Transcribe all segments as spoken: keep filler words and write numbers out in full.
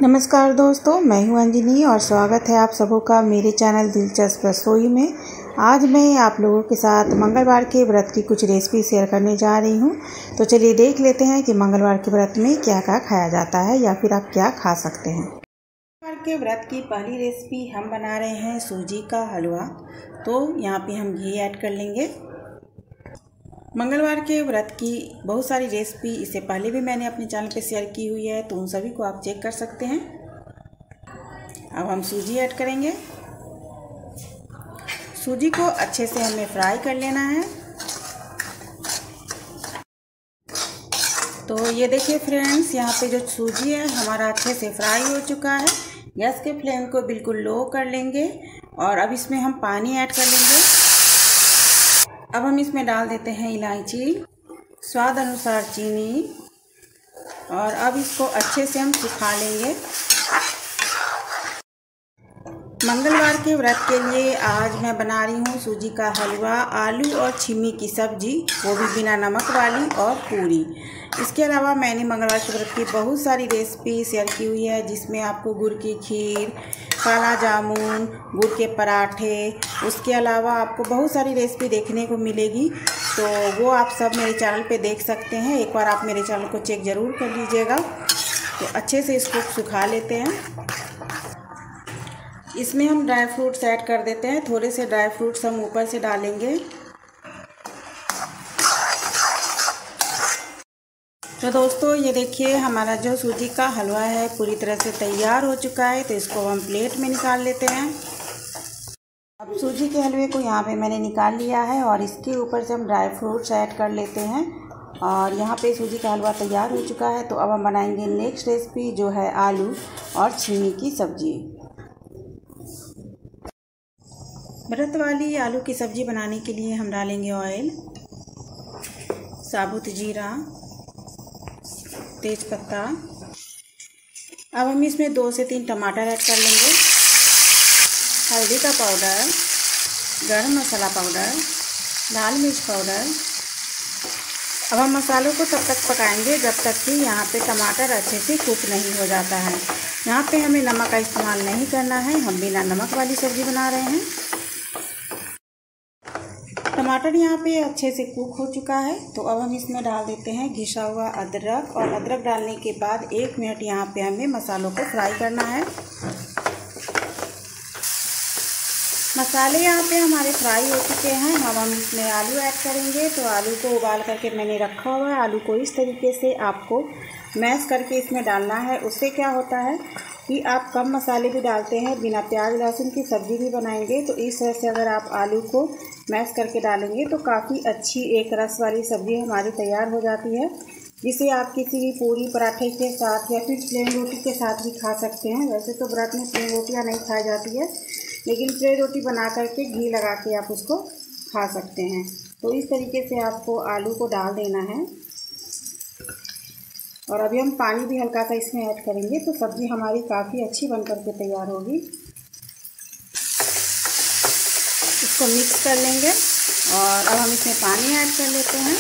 नमस्कार दोस्तों, मैं हूं अंजनी और स्वागत है आप सबों का मेरे चैनल दिलचस्प रसोई में। आज मैं आप लोगों के साथ मंगलवार के व्रत की कुछ रेसिपी शेयर करने जा रही हूं। तो चलिए देख लेते हैं कि मंगलवार के व्रत में क्या क्या खाया जाता है या फिर आप क्या खा सकते हैं। मंगलवार के व्रत की पहली रेसिपी हम बना रहे हैं सूजी का हलवा। तो यहाँ पे हम घी ऐड कर लेंगे। मंगलवार के व्रत की बहुत सारी रेसिपी इससे पहले भी मैंने अपने चैनल पे शेयर की हुई है, तो उन सभी को आप चेक कर सकते हैं। अब हम सूजी ऐड करेंगे। सूजी को अच्छे से हमें फ्राई कर लेना है। तो ये देखिए फ्रेंड्स, यहाँ पे जो सूजी है हमारा अच्छे से फ्राई हो चुका है। गैस के फ्लेम को बिल्कुल लो कर लेंगे और अब इसमें हम पानी ऐड कर लेंगे। अब हम इसमें डाल देते हैं इलायची, स्वाद अनुसार चीनी और अब इसको अच्छे से हम सुखा लेंगे। मंगलवार के व्रत के लिए आज मैं बना रही हूँ सूजी का हलवा, आलू और छिमी की सब्जी, वो भी बिना नमक वाली, और पूरी। इसके अलावा मैंने मंगलवार के व्रत की बहुत सारी रेसिपी शेयर की हुई है, जिसमें आपको गुड़ की खीर, काला जामुन, गुड़ के पराठे, उसके अलावा आपको बहुत सारी रेसिपी देखने को मिलेगी। तो वो आप सब मेरे चैनल पे देख सकते हैं। एक बार आप मेरे चैनल को चेक ज़रूर कर लीजिएगा। तो अच्छे से इसको सुखा लेते हैं। इसमें हम ड्राई फ्रूट्स ऐड कर देते हैं। थोड़े से ड्राई फ्रूट्स हम ऊपर से डालेंगे। तो दोस्तों ये देखिए, हमारा जो सूजी का हलवा है पूरी तरह से तैयार हो चुका है। तो इसको हम प्लेट में निकाल लेते हैं। अब सूजी के हलवे को यहाँ पे मैंने निकाल लिया है और इसके ऊपर से हम ड्राई फ्रूट्स ऐड कर लेते हैं। और यहाँ पे सूजी का हलवा तैयार हो चुका है। तो अब हम बनाएंगे नेक्स्ट रेसिपी, जो है आलू और छिमी की सब्जी। व्रत वाली आलू की सब्ज़ी बनाने के लिए हम डालेंगे ऑयल, साबुत जीरा, तेज पत्ता। अब हम इसमें दो से तीन टमाटर ऐड कर लेंगे, हल्दी का पाउडर, गरम मसाला पाउडर, लाल मिर्च पाउडर। अब हम मसालों को तब तक पकाएंगे जब तक कि यहाँ पे टमाटर अच्छे से कुक नहीं हो जाता है। यहाँ पे हमें नमक का इस्तेमाल नहीं करना है, हम बिना नमक वाली सब्ज़ी बना रहे हैं। टमाटर यहाँ पे अच्छे से कुक हो चुका है। तो अब हम इसमें डाल देते हैं घिसा हुआ अदरक, और अदरक डालने के बाद एक मिनट यहाँ पे हमें मसालों को फ्राई करना है। मसाले यहाँ पे हमारे फ्राई हो चुके हैं। अब हम इसमें आलू ऐड करेंगे। तो आलू को उबाल करके मैंने रखा हुआ है। आलू को इस तरीके से आपको मैश करके इसमें डालना है। उससे क्या होता है कि आप कम मसाले भी डालते हैं, बिना प्याज लहसुन की सब्ज़ी भी बनाएंगे, तो इस तरह से अगर आप आलू को मैश करके डालेंगे तो काफ़ी अच्छी एक रस वाली सब्ज़ी हमारी तैयार हो जाती है, जिसे आप किसी भी पूरी पराठे के साथ या फिर प्लेन रोटी के साथ भी खा सकते हैं। वैसे तो व्रत में प्लेन रोटियाँ नहीं खाई जाती है, लेकिन प्लेन रोटी बना करके घी लगा के आप उसको खा सकते हैं। तो इस तरीके से आपको आलू को डाल देना है। और अभी हम पानी भी हल्का सा इसमें ऐड करेंगे, तो सब्ज़ी हमारी काफ़ी अच्छी बन करके तैयार होगी। इसको मिक्स कर लेंगे और अब हम इसमें पानी ऐड कर लेते हैं।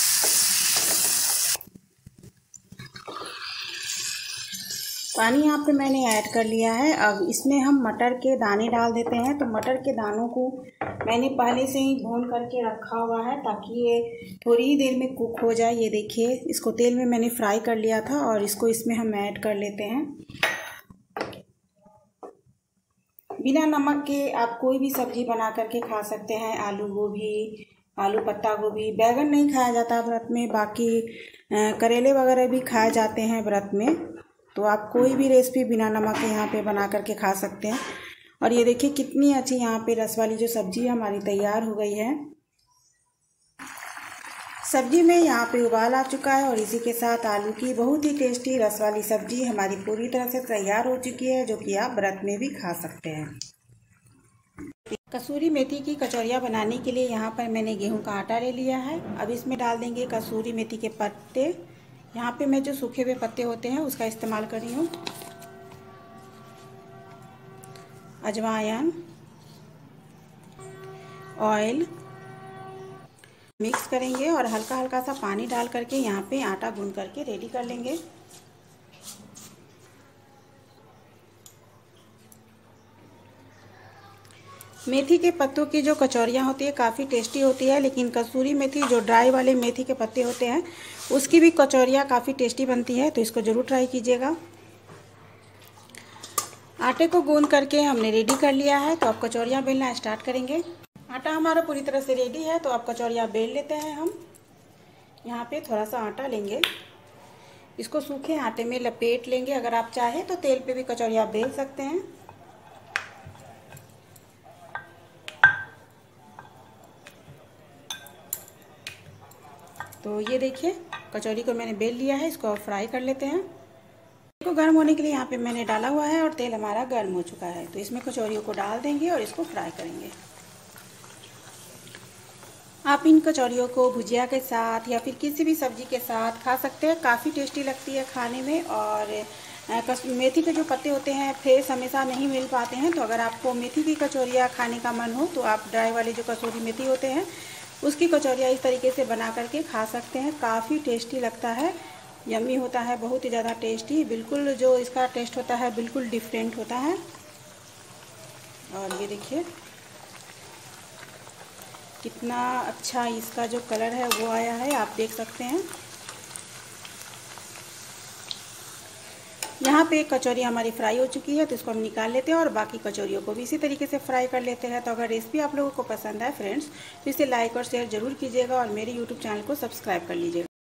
पानी यहाँ पे मैंने ऐड कर लिया है। अब इसमें हम मटर के दाने डाल देते हैं। तो मटर के दानों को मैंने पहले से ही भून करके रखा हुआ है, ताकि ये थोड़ी ही देर में कुक हो जाए। ये देखिए, इसको तेल में मैंने फ्राई कर लिया था और इसको इसमें हम ऐड कर लेते हैं। बिना नमक के आप कोई भी सब्ज़ी बना करके खा सकते हैं। आलू गोभी, आलू पत्ता गोभी। बैगन नहीं खाया जाता व्रत में, बाकी करेले वगैरह भी खाए जाते हैं व्रत में। तो आप कोई भी रेसिपी बिना नमक के यहाँ पे बना करके खा सकते हैं। और ये देखिए कितनी अच्छी यहाँ पे रस वाली जो सब्ज़ी हमारी तैयार हो गई है। सब्जी में यहाँ पे उबाल आ चुका है और इसी के साथ आलू की बहुत ही टेस्टी रस वाली सब्जी हमारी पूरी तरह से तैयार हो चुकी है, जो कि आप व्रत में भी खा सकते हैं। कसूरी मेथी की कचौरियाँ बनाने के लिए यहाँ पर मैंने गेहूं का आटा ले लिया है। अब इसमें डाल देंगे कसूरी मेथी के पत्ते। यहाँ पे मैं जो सूखे हुए पत्ते होते हैं उसका इस्तेमाल कर रही हूँ। अजवाइन, ऑयल मिक्स करेंगे और हल्का हल्का सा पानी डाल करके यहाँ पे आटा गूंद करके रेडी कर लेंगे। मेथी के पत्तों की जो कचौरियाँ होती है काफ़ी टेस्टी होती है, लेकिन कसूरी मेथी जो ड्राई वाले मेथी के पत्ते होते हैं उसकी भी कचौरियाँ काफ़ी टेस्टी बनती है, तो इसको ज़रूर ट्राई कीजिएगा। आटे को गूंद करके हमने रेडी कर लिया है, तो अब कचौरियाँ बेलना स्टार्ट करेंगे। आटा हमारा पूरी तरह से रेडी है, तो अब कचौरियाँ बेल लेते हैं। हम यहाँ पे थोड़ा सा आटा लेंगे, इसको सूखे आटे में लपेट लेंगे। अगर आप चाहें तो तेल पे भी कचौरियाँ बेल सकते हैं। तो ये देखिए कचौरी को मैंने बेल लिया है, इसको फ्राई कर लेते हैं। को गर्म होने के लिए यहाँ पे मैंने डाला हुआ है और तेल हमारा गर्म हो चुका है, तो इसमें कचौरियों को डाल देंगे और इसको फ्राई करेंगे। आप इन कचौरियों को भुजिया के साथ या फिर किसी भी सब्जी के साथ खा सकते हैं, काफ़ी टेस्टी लगती है खाने में। और मेथी के जो पत्ते होते हैं फ्रेश हमेशा नहीं मिल पाते हैं, तो अगर आपको मेथी की कचौरियाँ खाने का मन हो तो आप ड्राई वाले जो कसूरी मेथी होते हैं उसकी कचौरियाँ इस तरीके से बना करके खा सकते हैं। काफ़ी टेस्टी लगता है, यम्मी होता है, बहुत ही ज़्यादा टेस्टी। बिल्कुल जो इसका टेस्ट होता है बिल्कुल डिफरेंट होता है। और ये देखिए कितना अच्छा इसका जो कलर है वो आया है, आप देख सकते हैं। यहाँ पे एक कचौरी हमारी फ्राई हो चुकी है, तो इसको हम निकाल लेते हैं और बाकी कचौरियों को भी इसी तरीके से फ्राई कर लेते हैं। तो अगर रेसिपी आप लोगों को पसंद आए फ्रेंड्स तो इसे लाइक और शेयर ज़रूर कीजिएगा और मेरे यूट्यूब चैनल को सब्सक्राइब कर लीजिएगा।